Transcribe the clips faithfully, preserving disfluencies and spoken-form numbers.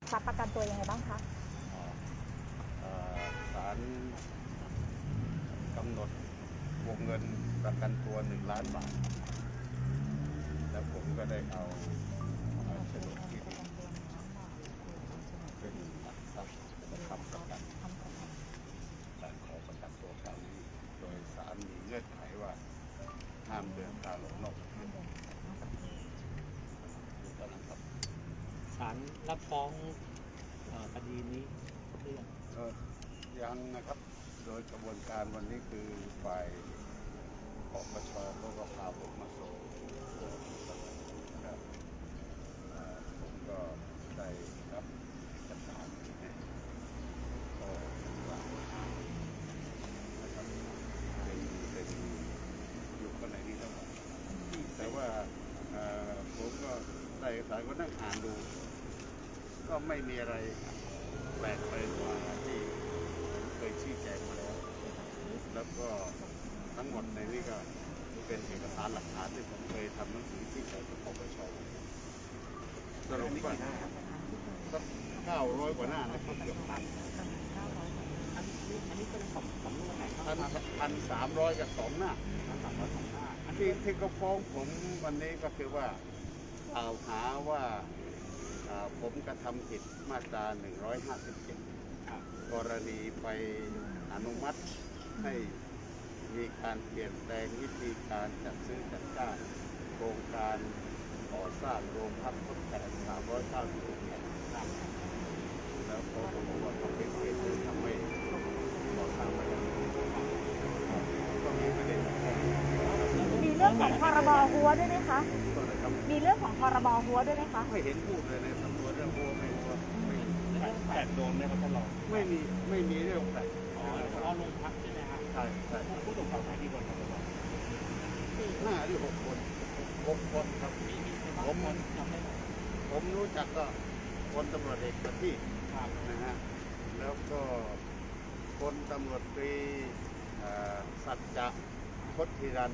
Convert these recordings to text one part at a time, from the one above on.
ทรัพย์ประกันตัวยังไงบ้างคะศาลกำหนดวงเงินประกันตัวหนึ่งล้านบาทแล้วผมก็ได้เอาโฉนดที่ดินเป็นหลักทรัพย์เป็นคำประกันการขอประกันตัวครั้งนี้โดยศาลมีเงื่อนไขว่าห้ามเดินทางออกนอกประเทศตอนนั้นครับศาลรับฟ้องคดีนี้เรื่องยังนะครับโดยกระบวนการวันนี้คือฝ่ายปปช.ก็พาผมมาส่งผมก็ได้รับจัดการก็ว่านะครับเป็นเป็นอยู่ข้างในนี้ทั้งหมดแต่ว่าผมก็ได้สายก็นั่งอ่านดูก็ไม่มีอะไรแปลกไปกว่าที่เคยชี้แจงมาแล้วแล้วก็ทั้งหมดในนี้ก็เป็นเอกสารหลักฐานที่ผมเคยทำหนังสือชี้แจงกับปปช.สรุปว่าสักเก้าร้อยกว่าหน้านะครับเกือบพันอันนี้อันนี้เป็นของสำนวนไหนครับพันพันสามร้อยกับสองหน้าสามร้อยสองหน้าที่ที่เขาฟ้องผมวันนี้ก็คือว่ากล่าวหาว่าผมกระทำผิดมาตราหนึ่งร้อยห้าสิบเจ็ดกรณีไปอนุมัติให้มีการเปลี่ยนแปลงวิธีการจัดซื้อจัดจ้างโครงการก่อสร้างโรงพักทดแทนสามร้อยเก้าสิบหกแห่งแล้วเขาบอกว่าเขาเป็นเหตุที่ทำให้ก่อสร้างไปแล้วก็มีประเด็นมีเรื่องของพรบหัวด้วยไหมคะมีเรื่องของพรบหัวด้วยไหมคะไม่เห็นพูดเลยในสำนวนเรื่องหัวไม่หัวไม่เรื่องแปดโดนเนี่ยเขาตลอดไม่มีไม่มีเรื่องแปดอ๋อเฉพาะโรงพักใช่ไหมครับใช่ใช่ผู้ถูกกล่าวหาที่บนเขาตลอดห้าหรือหกคนหกคนครับมีมีผมจำได้ไหมผมรู้จักก็พลตำรวจเอกประทีปนะฮะแล้วก็พลตำรวจตรีสัจจะพจน์ธีรัน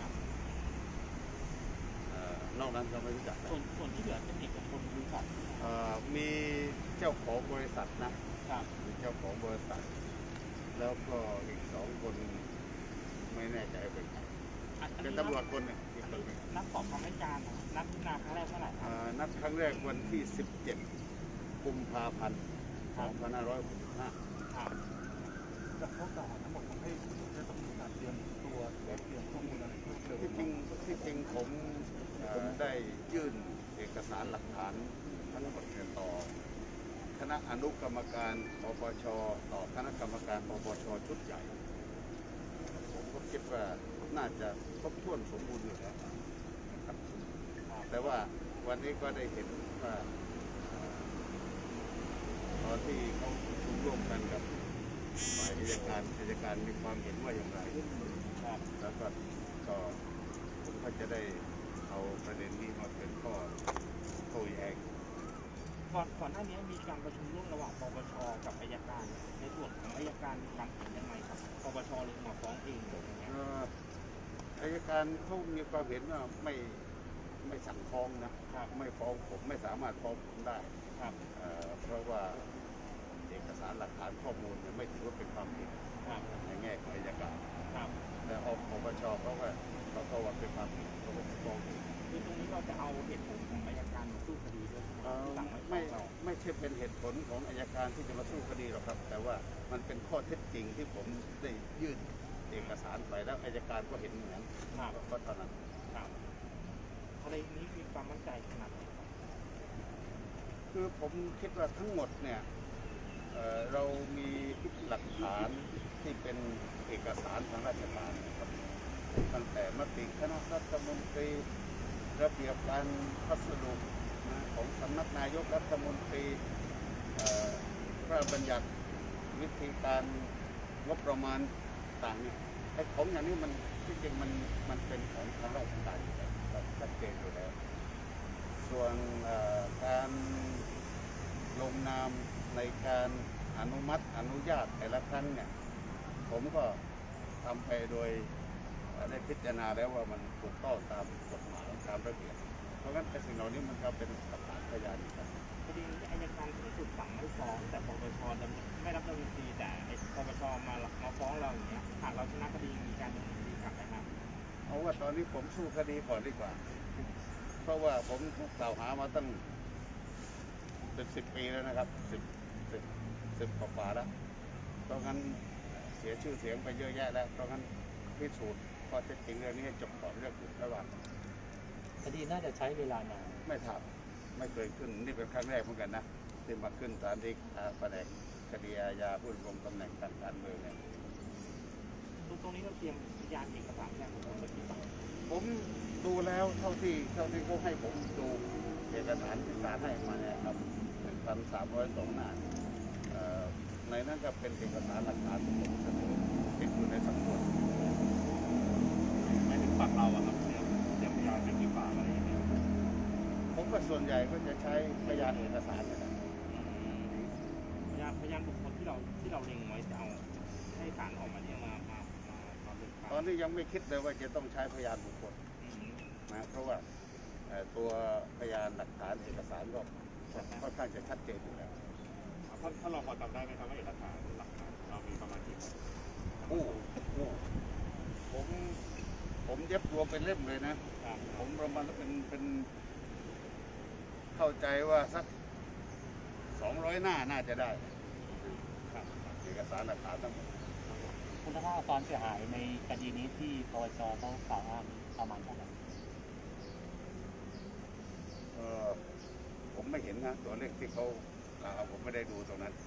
นอกนั้นก็ไม่รู้จักส่วนส่วนที่เหลือเป็นเอกชนบริษัทมีเจ้าของบริษัทนะครับมีเจ้าของบริษัทแล้วก็อีกสองคนไม่แน่ใจเป็นใครเป็นตำรวจคนหนึ่งนัดสอบคำให้การนัดพิจารณาครั้งแรกเมื่อไหร่นัดครั้งแรกวันที่สิบเจ็ดกุมภาพันธ์สองพันห้าร้อยหกสิบห้าจากข้อกล่าวหาทั้งหมดทำให้จะต้องมีการเตรียมตัวและเตรียมข้อมูลอะไรเพิ่มเติมที่จริงที่จริงผมผมได้ยื่นเอกสารหลักฐานทั้งหมดต่อคณะอนุกรรมการปปช.ต่อคณะกรรมการปปช.ชุดใหญ่ผมก็คิดว่าน่าจะครบถ้วนสมบูรณ์อยู่แล้วนะครับแต่ว่าวันนี้ก็ได้เห็นว่าตอนที่เขาประชุมร่วมกันกับฝ่ายอัยการอัยการมีความเห็นว่าอย่างไรแล้วก็ก็ผมก็จะได้เอาประเด็นนี้มาเป็นข้อโต้แย้งก่อนก่อนหน้านี้มีการประชุมร่วมระหว่างปปช.กับอัยการในส่วนของอัยการมีความเห็นยังไงครับปปช.เลยมาฟ้องเองหรือยังไงอัยการเขามีความเห็นว่าไม่ไม่สั่งฟ้องนะไม่ฟ้องผมไม่สามารถฟ้องผมได้เพราะว่าเอกสารหลักฐานข้อมูลไม่ถือว่าเป็นความผิดในแง่ของอัยการแต่ออกปปช.เขาว่าเขาก็ว่าเป็นความผิดเขาก็ฟ้องคือตรงนี้เราจะเอาเหตุผลของอัยการมาสู้คดีด้วยไม่ไม่ใช่เป็นเหตุผลของอัยการที่จะมาสู้คดีหรอกครับแต่ว่ามันเป็นข้อเท็จจริงที่ผมได้ยื่นเอกสารไปแล้วอัยการก็เห็นเหมือนก็เท่านั้นคดีนี้มีความมั่นใจขนาดไหนคือผมคิดว่าทั้งหมดเนี่ยเรามีหลักฐานที่เป็นเอกสารทางราชการนะครับตั้งแต่มติคณะรัฐมนตรีระเบียบการพัสดุของสำนักนายกรัฐมนตรีพระบัญญัติวิธีการงบประมาณต่างๆไอ้ของอย่างนี้มันที่จริงมันมันเป็นของทางราชการอยู่แล้วชัดเจนอยู่แล้วส่วนการลงนามในการอนุมัติอนุญาตแต่ละครั้งเนี่ยผมก็ทำไปโดยได้พิจารณาแล้วว่ามันถูกต้องตามกฎหมายตามระเบียบเพราะงั้นไอ้สิ่งเหล่านี้มันก็เป็นหลักฐานพยานอยู่ครับคดีนี้อัยการที่สุดอนนี้ผมสู้คดีก่อนดีกว่า เพราะว่าผมถูกกล่าวหามาตั้งเป็นสิบปีแล้วนะครับสิบสิบสิบกว่าแล้วเพราะงั้นเสียชื่อเสียงไปเยอะแยะแล้วเพราะงั้นพิสูจน์ข้อเท็จจริงเรื่องนี้ให้จบก่อนเรื่องอื่นระหว่างคดีน่าจะใช้เวลานานไม่ทำไม่เคยขึ้นนี่เป็นครั้งแรกเหมือนกันนะที่มาขึ้นศาลฎีกาแผนกคดีอาญาผู้ดำรงตำแหน่งทางการเมืองเนี่ยตรงนี้เราเตรียมพยานเอกสารอย่างผมเมื่อกี้ป่ะผมดูแล้วเท่าที่เท่าที่เขาให้ผมดูเอกสารที่ศาลให้มาเนี่ยครับหนึ่งพันสามร้อยสองหน้าเอ่อในนั้นก็เป็นเอกสารหลักฐานที่ผมเสนอติดอยู่ในสำนวนไม่ถึงปากเราอะครับเตรียมเตรียมพยานเป็นกี่ปากอะไรอย่างเงี้ยผมก็ส่วนใหญ่ก็จะใช้พยานเอกสารนี่แหละพยานพยานบุคคลที่เราที่เราเล็งไว้จะเอาให้ศาลออกมาเนี่ยมามามามาเลือกตอนนี้ยังไม่คิดเลยว่าจะต้องใช้พยานบุคคลอืมนะเพราะว่าเอ่อตัวพยานหลักฐานเอกสารก็ค่อนข้างจะชัดเจนอยู่แล้วถ้าถ้าเราพอจำได้ไหมครับว่าเอกสารหลักฐานเรามีประมาณกี่โอ้โหผมผมเย็บรวมเป็นเล่มเลยนะครับผมประมาณเป็นเป็นเข้าใจว่าสักสองร้อยหน้าน่าจะได้ครับเอกสารหลักฐานทั้งหมดคุณภาพความเสียหายในคดีนี้ที่ปปชเขากล่าวอ้างประมาณเท่าไหร่เออผมไม่เห็นนะตัวเลขที่เขากล่าวผมไม่ได้ดูตรงนั้น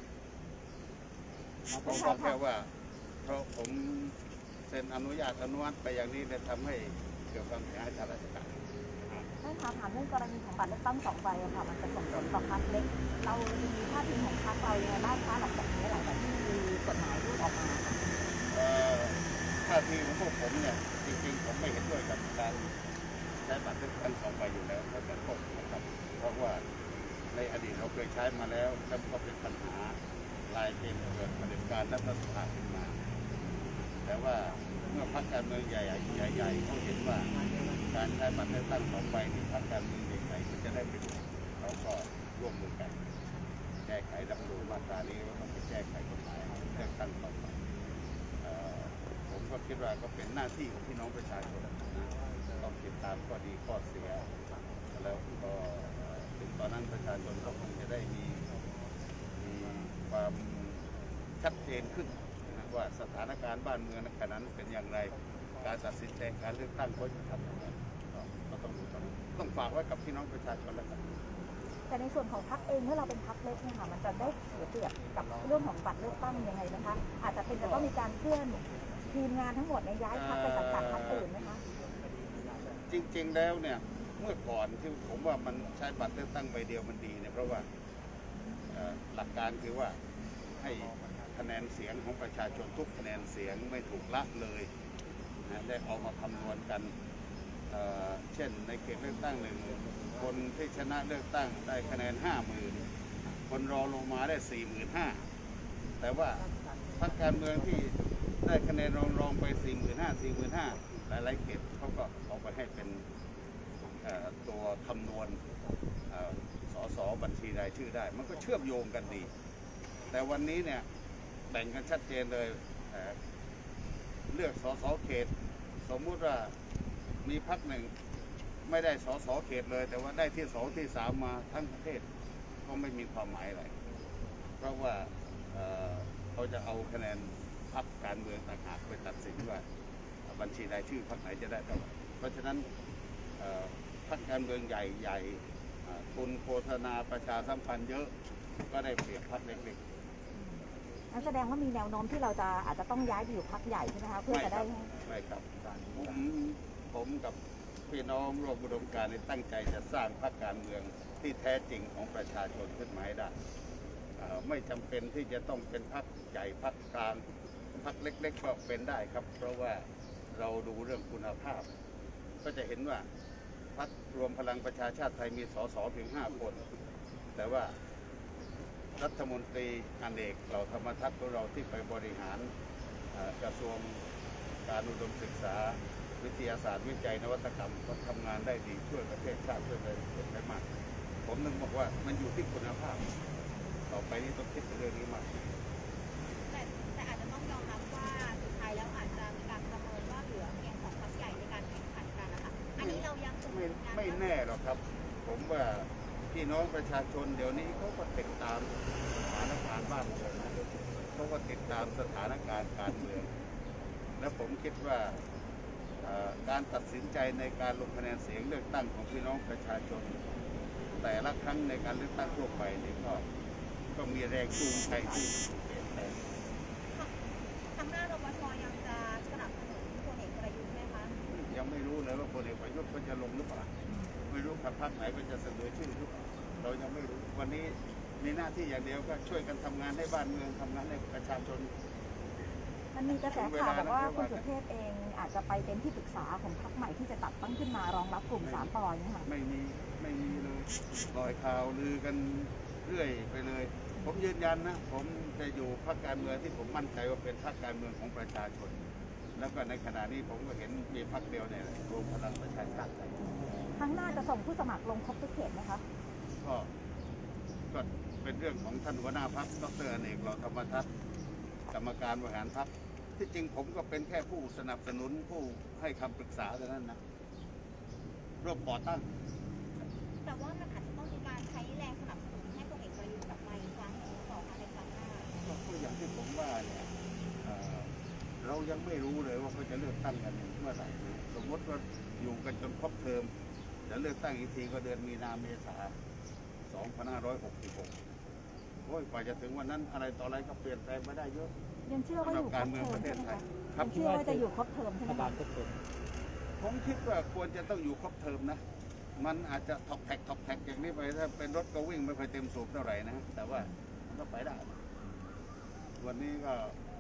ผมบอกแค่ว่าเพราะผมเซ็นอนุญาตอนุมัติไปอย่างนี้จะทำให้เกิดความเสียหายทางราชการท่านคะถามเรื่องกรณีของบัตรเลือกตั้งสองใบอะค่ะมันจะส่งผลต่อพรรคเล็ก เรามีท่าทีของพรรคเรายังไงบ้างคะหลังจากนี้หลังจากที่มีกฎหมายรูปออกมาค่ะเอ่อท่าทีของพวกผมเนี่ยจริงๆผมไม่เห็นด้วยกับการใช้บัตรเลือกตั้งสองใบอยู่แล้วตั้งแต่ต้นนะครับเพราะว่าในอดีตเราเคยใช้มาแล้วแล้วก็เป็นปัญหากลายเป็นเกิดประเด็นการรัฐสภาขึ้นมา แต่ว่าเมื่อพรรคการเมืองใหญ่ๆใหญ่ๆเขาเห็นว่าการใช้บัตรเลือกตั้งสองใบที่พรรคการเมืองใหญ่ๆมันจะได้ประโยชน์เขาก็ร่วมมือกันแก้ไขรัฐธรรมนูญมาตรานี้ว่าต้องไปแก้ไขกฎหมายเลือกตั้งต่อไปเอ่อผมก็คิดว่าก็เป็นหน้าที่ของพี่น้องประชาชนนะต้องติดตามข้อดีข้อเสียแล้วก็ถึงตอนนั้นประชาชนก็คงจะได้มีมีความชัดเจนขึ้นนะว่าสถานการณ์บ้านเมืองในขณะนั้นเป็นอย่างไรการตัดสินใจการเลือกตั้งเขาจะทำอย่างไรก็ต้องดูตรงนั้นต้องฝากไว้กับพี่น้องประชาชนแล้วกันแต่ในส่วนของพรรคเองเมื่อเราเป็นพรรคเล็กเนี่ยค่ะมันจะได้เสียเปรียบกับเรื่องของบัตรเลือกตั้งยังไงนะคะ อาจจะเป็นจะต้องมีการเคลื่อนทีมงานทั้งหมดในยย้ายพรรคไปสังกัดพรรคอื่นไหมคะจริงๆแล้วเนี่ยเมื่อก่อนที่ผมว่ามันใช้บัตรเลือกตั้งใบเดียวมันดีเนี่ยเพราะว่าเอ่อหลักการคือว่าให้คะแนนเสียงของประชาชนทุกคะแนนเสียงไม่ถูกละเลยนะได้เอามาคำนวณกันเอ่อเช่นในเขตเลือกตั้งหนึ่งคนที่ชนะเลือกตั้งได้คะแนนห้าหมื่นคนรอลงมาได้สี่หมื่นห้าแต่ว่าพรรคการเมืองที่ได้คะแนนรองรองไปสี่หมื่นห้าสี่หมื่นห้าหลายๆเขตเขาก็เอาไปให้เป็นเอ่อตัวคำนวณเอ่อสสบัญชีรายชื่อได้ มันก็เชื่อมโยงกันดี แต่วันนี้เนี่ยแบ่งกันชัดเจนเลยเอ่อเลือกสสเขต สมมุติว่ามีพรรคหนึ่งไม่ได้สสเขตเลย แต่ว่าได้ที่สองที่สามมาทั้งประเทศก็ไม่มีความหมายอะไร เพราะว่าเอ่อเขาจะเอาคะแนนพรรคการเมืองต่างหากไปตัดสินว่าบัญชีรายชื่อพรรคไหนจะได้เท่าไหร่เพราะฉะนั้นเอ่อพรรคการเมืองใหญ่ใหญ่ๆอ่าทุนโฆษณาประชาสัมพันธ์เยอะก็ได้เปรียบพรรคเล็กๆนั่นแสดงว่ามีแนวโน้มที่เราจะอาจจะต้องย้ายไปอยู่พรรคใหญ่ใช่ไหมคะเพื่อจะได้ไม่ครับผมผมกับพี่น้องร่วมอุดมการณ์ตั้งใจจะสร้างพรรคการเมืองที่แท้จริงของประชาชนขึ้นมาให้ได้เอ่อไม่จำเป็นที่จะต้องเป็นพรรคใหญ่พรรคกลางพรรคเล็กๆก็เป็นได้ครับ เพราะว่าเราดูเรื่องคุณภาพ ก็จะเห็นว่าพรรครวมพลังประชาชาติไทยมีสสเพียงห้าคน แต่ว่ารัฐมนตรีอเนกเหล่าธรรมทัศน์ของเราที่ไปบริหารเอ่อกระทรวงการอุดมศึกษาวิทยาศาสตร์วิจัยนวัตกรรมก็ทำงานได้ดีช่วยประเทศชาติช่วยประเทศได้มาก ผมนึกบอกว่ามันอยู่ที่คุณภาพ ต่อไปนี้ต้องคิดในเรื่องนี้มากแต่แต่อาจจะต้องยอมรับว่าสุดท้ายแล้วอาจจะมีการประเมินว่าเหลือเพียงสองพรรคใหญ่ในการแข่งน้องประชาชนเดี๋ยวนี้เขาก็ติดตามสถานการณ์บ้านเมืองนะเขาก็ติดตามสถานการณ์การเมืองและผมคิดว่าเอ่อการตัดสินใจในการลงคะแนนเสียงเลือกตั้งของพี่น้องประชาชน แต่ละครั้งในการเลือกตั้งทั่วไปนี่ก็ก็มีแรงจูงใจที่เปลี่ยนแปลงทางหน้ารปชยังจะสนับสนุนพลเอกประยุทธ์ไหมคะยังไม่รู้เลยว่าพลเอกประยุทธ์ก็จะลงหรือเปล่าไม่รู้พรรคไหนก็จะเสนอชื่อหรือเปล่าเรายังไม่รู้วันนี้มีหน้าที่อย่างเดียวก็ช่วยกันทำงานให้บ้านเมืองทำงานให้ประชาชนมันมีกระแสข่าวบอกว่าคุณสุเทพเองอาจจะไปเป็นที่ปรึกษาของพรรคใหม่ที่จะตัดตั้งขึ้นมารองรับกลุ่มสามปอเนี่ยค่ะไม่มีไม่มีเลยลอยข่าวลือกันเรื่อยไปเลย ผมยืนยันนะผมจะอยู่พรรคการเมืองที่ผมมั่นใจว่าเป็นพรรคการเมืองของประชาชน แล้วก็ในขณะนี้ผมก็เห็นมีพรรคเดียวเนี่ยรวมพลังประชาชาติครั้งหน้าจะส่งผู้สมัครลงครบทุกเขตไหมคะก็ก็เป็นเรื่องของท่านหัวหน้าพรรคดรอเนกเหล่าธรรมทัศน์กรรมการบริหารพรรคที่จริงผมก็เป็นแค่ผู้สนับสนุนผู้ให้คำปรึกษาเท่านั้นนะร่วมก่อตั้งแต่ว่ามันอาจจะต้องมีการใช้แรงสนับสนุนให้พลเอกประยุทธ์กลับมาอีกครั้งหนึ่งต่อในครั้งหน้าก็อย่างที่ผมว่าเนี่ยเอ่อเรายังไม่รู้เลยว่าเขาจะเลือกตั้งกันเมื่อไหร่สมมติว่าอยู่กันจนครบเทอมจะเลือกตั้งอีกทีก็เดือนมีนาเมษาสองพันห้าร้อยหกสิบหกโอ้ยกว่าจะถึงวันนั้นอะไรต่ออะไรก็เปลี่ยนแปลงมาได้เยอะยังเชื่อว่าอยู่ครบเทอมใช่ไหมคะครัยับงเชื่อว่าจะอยู่ครบเทอมใช่ไหมรัฐบาคะลก็เกิดผมคิดว่าควรจะต้องอยู่ครบเทอมนะ มันอาจจะท็อปแท็กท็อปแท็กอย่างนี้ไปถ้าเป็นรถก็วิ่งไม่ค่อยเต็มสูบเท่าไหร่นะ แต่ว่ามันก็ไปได้ วันนี้ก็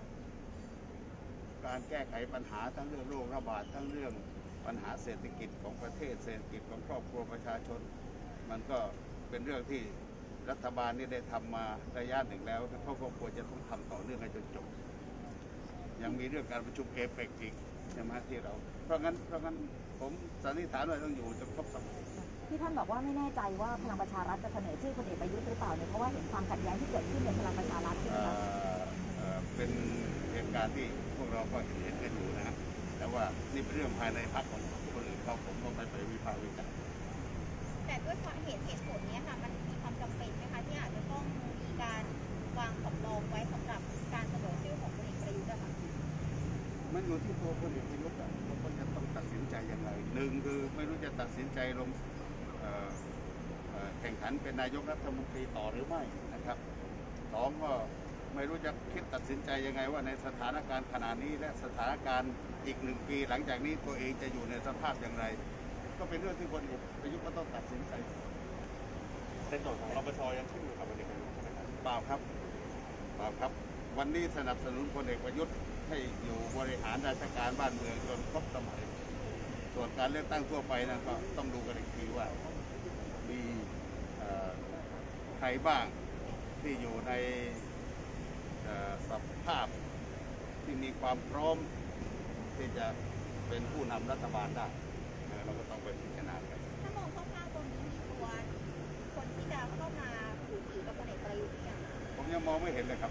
การแก้ไขปัญหาทั้งเรื่องโรคระบาดทั้งเรื่องปัญหาเศรษฐกิจของประเทศเศรษฐกิจของครอบครัวประชาชน มันก็เป็นเรื่องที่รัฐบาลนี่ได้ทำมาระยะหนึ่งแล้วเขาก็ควรจะต้องทำต่อเนื่องให้จนจบ ยังมีเรื่องการประชุมเอเปกอีกใช่ไหมที่เรา เพราะงั้นเพราะงั้นผมสันนิษฐานว่าต้องอยู่จนครบสมัยที่ท่านบอกว่าไม่แน่ใจว่าพลังประชารัฐจะเสนอชื่อพลเอกประยุทธ์หรือเปล่าเนี่ยเพราะว่าเห็นความขัดแย้งที่เกิดขึ้นในพลังประชารัฐใช่ไหมเอ่คะอเอ่อเป็นเหตุการณ์ที่พวกเราก็เห็นกันอยู่นะฮะแต่ว่านี่เป็นเรื่องภายในพรรคของคนอื่นเขาผมก็ไม่ไปวิพากษ์วิจารณ์แต่ด้วยความเหตุเหตุผลเนี้ยค่ะมันมีความจำเป็นไหมคะที่อาจจะต้องมีการวางสำรองไว้สำหรับการเสนอชื่อของพลเอกประยุทธ์อะค่ะมันอยู่ที่ตัวคนเอกประยุทธ์อะว่าเขาจะต้องตัดสินใจยังไงหนึ่งคือไม่รู้จะตัดสินใจลงเอ่อเอ่อแข่งขันเป็นนายกรัฐมนตรีต่อหรือไม่นะครับสองก็ไม่รู้จะคิดตัดสินใจยังไงว่าในสถานการณ์ขณะนี้และสถานการณ์อีกหนึ่งปีหลังจากนี้ตัวเองจะอยู่ในสภาพอย่างไร ก็เป็นเรื่องที่คนเอกประยุทธ์ก็ต้องตัดสินใจในส่วนของรปชยังขึ้นอยู่กับพลเอกประยุทธ์ใช่ไหมครับเปล่าครับเปล่าครับ วันนี้สนับสนุนพลเอกประยุทธ์ให้อยู่บริหารราชการบ้านเมืองจนครบสมัย ส่วนการเลือกตั้งทั่วไปนั้นก็ต้องดูกันอีกทีว่ามีเอ่อใครบ้างที่อยู่ในเอ่อสภาพที่มีความพร้อมที่จะเป็นผู้นำรัฐบาลได้เอ่อเราก็ต้องไปพิจารณากันถ้ามองคร่าวๆตรงนี้มีตัวคนที่จะเข้ามาผูกถือกับพลเอกประยุทธ์หรือยังคะผมยังมองไม่เห็นเลยครับ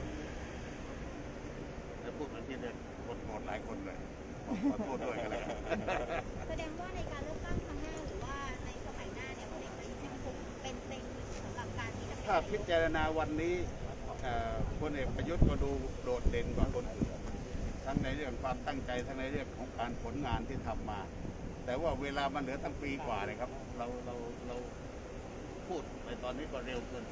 จะพูดเหมือนที่เนี่ยคนโหดหลายคนเลยขอโทษด้วยกันแล้วกันแสดงว่าในการเลือกตั้งครั้งหน้าหรือว่าในสมัยหน้าเนี่ยพลเอกประยุทธ์ยังคงเป็นเต็งสำหรับการที่จะเป็นถ้าพิจารณาวันนี้เอ่อพลเอกประยุทธ์ก็ดูโดดเด่นกว่าคนอื่นทั้งในเรื่องความตั้งใจทั้งในเรื่องของการผลงานที่ทำมา แต่ว่าเวลามันเหลือตั้งปีกว่าเลยครับ เราเราเราพูดไปตอนนี้ก็เร็วเกินไป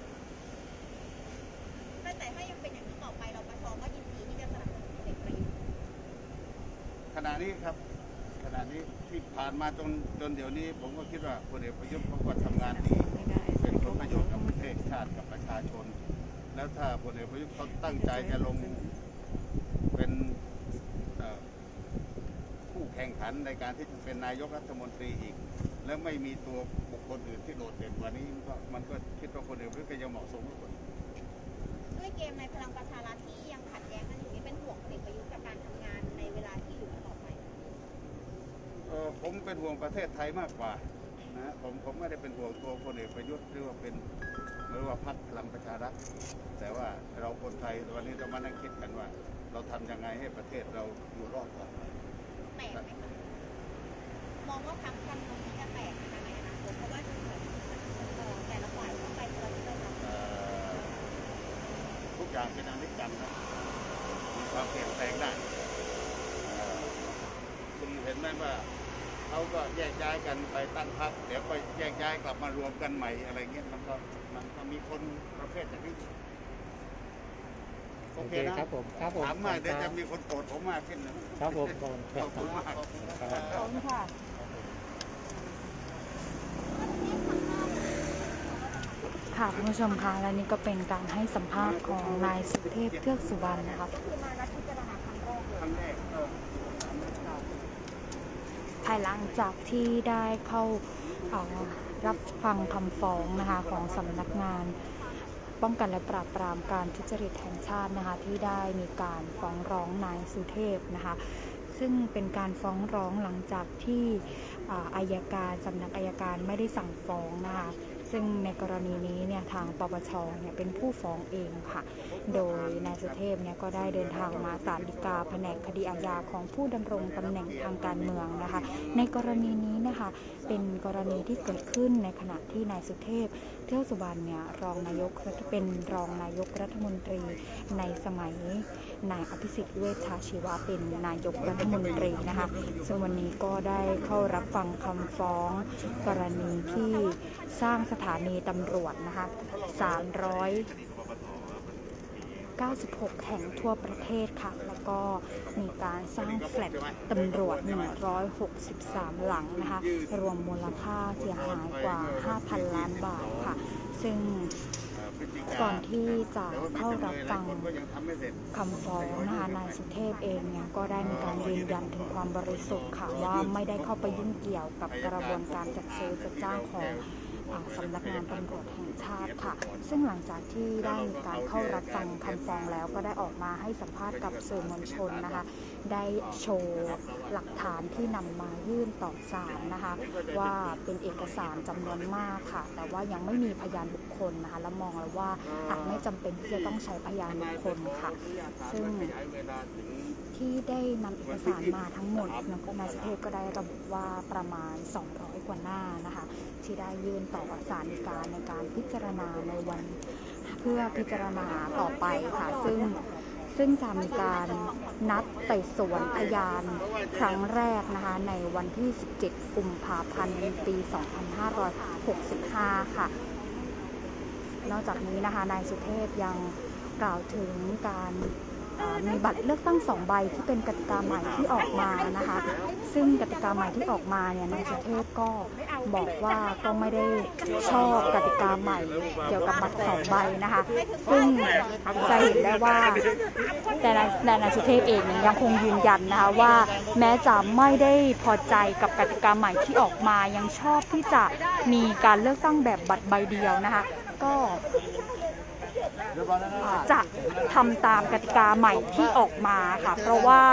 แต่แต่ถ้ายังเป็นอย่างนี้ต่อไปเราประชก็ยินดีที่จะสนับสนุนพลเอกประยุทธ์ขณะนี้ครับขณะนี้ที่ผ่านมาจนจนเดี๋ยวนี้ ผมก็คิดว่าพลเอกประยุทธ์เขาก็ทำงานดีเป็นผลประโยชน์กับประเทศชาติกับประชาชน แล้วถ้าพลเอกประยุทธ์เขาตั้งใจจะลงเป็นเอ่อผู้แข่งขันในการที่จะเป็นนายกรัฐมนตรีอีก แล้วไม่มีตัวบุคคลอื่นที่โดดเด่นกว่านี้มันก็มันก็คิดว่าพลเอกประยุทธ์ก็ยังเหมาะสมกว่าด้วยเกมในพลังประชารัฐที่ยังขัดแย้งกันอยู่นี่เป็นห่วงพลเอกประยุทธ์กับการทำงานในเวลาที่เหลือต่อไปเอ่อผมเป็นห่วงประเทศไทยมากกว่านะผมผมไม่ได้เป็นห่วงตัวพลเอกประยุทธ์หรือว่าเป็นหรือว่าพรรคพลังประชารัฐแต่ว่าเราคนไทยวันนี้เรามานั่งคิดกันว่า เราทำยังไงให้ประเทศเราอยู่รอดต่อไปแตกไหมคะมองว่าพรรคการเมืองนี้จะแตกไหมคะในอนาคตเพราะว่าดูเหมือนเอ่อแต่ละคนอย่างเป็นอนิจจังนะมีความเปลี่ยนแปลงได้เอ่อคุณเห็นไหมว่าเขาก็แยกย้ายกันไปตั้งพรรคเดี๋ยวก็แยกย้ายกลับมารวมกันใหม่อะไรเงี้ยมันก็มันก็มีคนประเภทอย่างนี้โอโอเคเคนะครับผมครับผมถามมากเดี๋ยวจะมีคนโกรธผมมากขึ้นนะครับผมขอบขอบคุณมากครับขอบคุณค่ะค่ะคุณผู้ชมคะและนี่ก็เป็นการให้สัมภาษณ์ของนายสุเทพเทือกสุวรรณนะคะคือมานัดพิจารณาครั้งแรกเลยครั้งแรกเออภายหลังจากที่ได้เข้าเอ่อรับฟังคำฟ้องนะคะของสำนักงานป้องกันและปราบปรามการทุจริตแห่งชาตินะคะที่ได้มีการฟ้องร้องนายสุเทพนะคะซึ่งเป็นการฟ้องร้องหลังจากที่อ่าอัยการสำนักอัยการไม่ได้สั่งฟ้องนะคะซึ่งในกรณีนี้เนี่ยทางปปชเนี่ยเป็นผู้ฟ้องเองค่ะโดยนายสุเทพเนี่ยก็ได้เดินทางมาศาลฎีกาแผนกคดีอาญาของผู้ดำรงตำแหน่งทางการเมืองนะคะในกรณีนี้นะคะเป็นกรณีที่เกิดขึ้นในขณะที่นายสุเทพเทือกสุวรรณเนี่ยรองนายกเป็นรองนายกรัฐมนตรีในสมัยนายอภิสิทธิ์เวชชาชีวะเป็นนายกรัฐมนตรีนะคะซึ่งวันนี้ก็ได้เข้ารับฟังคำฟ้องกรณีที่สร้างสถานีตำรวจนะคะสามร้อยเก้าสิบหกแห่งทั่วประเทศค่ะแล้วก็มีการสร้างแฟลตตำรวจหนึ่งร้อยหกสิบสามหลังนะคะรวมมูลค่าเสียหายกว่า ห้าพัน ล้านบาทค่ะซึ่งก่อนที่จะเข้ารับฟังคำฟ้องนะคะนายสุเทพเองเนี่ยก็ได้มีการยืนยันถึงความบริสุทธิ์ค่ะว่าไม่ได้เข้าไปยุ่งเกี่ยวกับกระบวนการจัดซื้อจัดจ้างของสำนักงานตำรวจแห่งชาติค่ะซึ่งหลังจากที่ได้มีการเข้ารับฟังคำฟ้องแล้วก็ได้ออกมาให้สัมภาษณ์กับสื่อมวลชนนะคะได้โชว์หลักฐานที่นำมายื่นต่อศาลนะคะว่าเป็นเอกสารจำนวนมากค่ะแต่ว่ายังไม่มีพยานบุคคลนะคะและมองแล้วว่าอาจไม่จำเป็นที่จะต้องใช้พยานบุคคลค่ะซึ่งที่ได้นำเอกสารมาทั้งหมดนายสุเทพก็ได้ระบุว่าประมาณสองร้อยกว่าหน้านะคะที่ได้ยื่นต่อศาลฎีกาในการพิจารณาในวันเพื่อพิจารณาต่อไปค่ะซึ่งซึ่งจะมีการนัดไต่สวนพยานครั้งแรกนะคะในวันที่สิบเจ็ดกุมภาพันธ์ปีสองพันห้าร้อยหกสิบห้าค่ะนอกจากนี้นะคะนายสุเทพยังกล่าวถึงการมีบัตรเลือกตั้งสองใบที่เป็นกติกาใหม่ที่ออกมานะคะซึ่งกติกาใหม่ที่ออกมาเนี่ยนายสุเทพก็บอกว่าก็ไม่ได้ชอบกติกาใหม่เกี่ยวกับบัตรสองใบนะคะซึ่งจะเห็นได้ว่าแต่นายสุเทพเองยังคงยืนยันนะคะว่าแม้จะไม่ได้พอใจกับกติกาใหม่ที่ออกมายังชอบที่จะมีการเลือกตั้งแบบบัตรใบเดียวนะคะก็จะทำตามกติกาใหม่ที่ออกมาค่ะเพราะว่า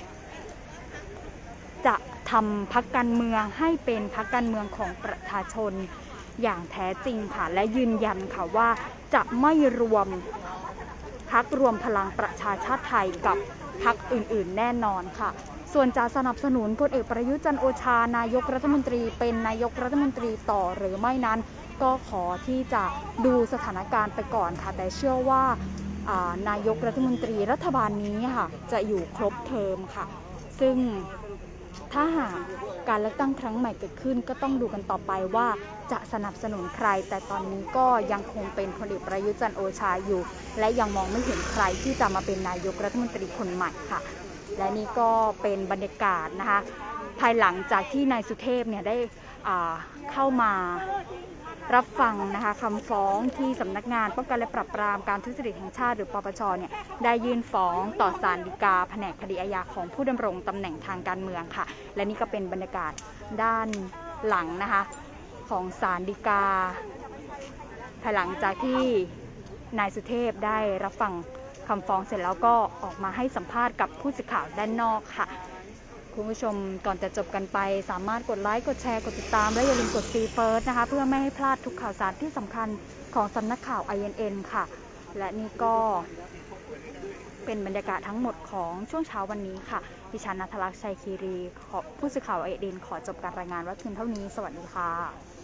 จะทำพรรคการเมืองให้เป็นพรรคการเมืองของประชาชนอย่างแท้จริงค่ะและยืนยันค่ะว่าจะไม่รวมพรรครวมพลังประชาชาติไทยกับพรรคอื่นๆแน่นอนค่ะส่วนจะสนับสนุนพลเอกประยุทธ์จันทร์โอชานายกรัฐมนตรีเป็นนายกรัฐมนตรีต่อหรือไม่นั้นก็ขอที่จะดูสถานการณ์ไปก่อนค่ะแต่เชื่อว่านายกรัฐมนตรีรัฐบาลนี้ค่ะจะอยู่ครบเทอมค่ะซึ่งถ้าหากการเลือกตั้งครั้งใหม่เกิดขึ้นก็ต้องดูกันต่อไปว่าจะสนับสนุนใครแต่ตอนนี้ก็ยังคงเป็นพลเอกประยุทธ์จันทร์โอชาอยู่และยังมองไม่เห็นใครที่จะมาเป็นนายกรัฐมนตรีคนใหม่ค่ะและนี่ก็เป็นบรรยากาศนะคะภายหลังจากที่นายสุเทพเนี่ยได้เข้ามารับฟังนะคะคำฟ้องที่สำนักงานป้องกันและปราบปรามการทุจริตแห่งชาติหรือปปชเนี่ยได้ยื่นฟ้องต่อศาลฎีกาแผนกคดีอาญาของผู้ดำรงตำแหน่งทางการเมืองค่ะและนี่ก็เป็นบรรยากาศด้านหลังนะคะของศาลฎีกาภายหลังจากที่นายสุเทพได้รับฟังคำฟ้องเสร็จแล้วก็ออกมาให้สัมภาษณ์กับผู้สื่อข่าวด้านนอกค่ะคุณผู้ชมก่อนจะจบกันไปสามารถกดไลค์กดแชร์กดติดตามและอย่าลืมกดซีเฟิร์สนะคะเพื่อไม่ให้พลาดทุกข่าวสารที่สำคัญของสำนักข่าว ไอ เอ็น เอ็น ค่ะและนี่ก็เป็นบรรยากาศทั้งหมดของช่วงเช้าวันนี้ค่ะดิฉันณัฐลักษณ์ชัยคีรีผู้สื่อข่าว ไอ เอ็น เอ็น ขอจบการรายงานไว้เพียงเท่านี้สวัสดีค่ะ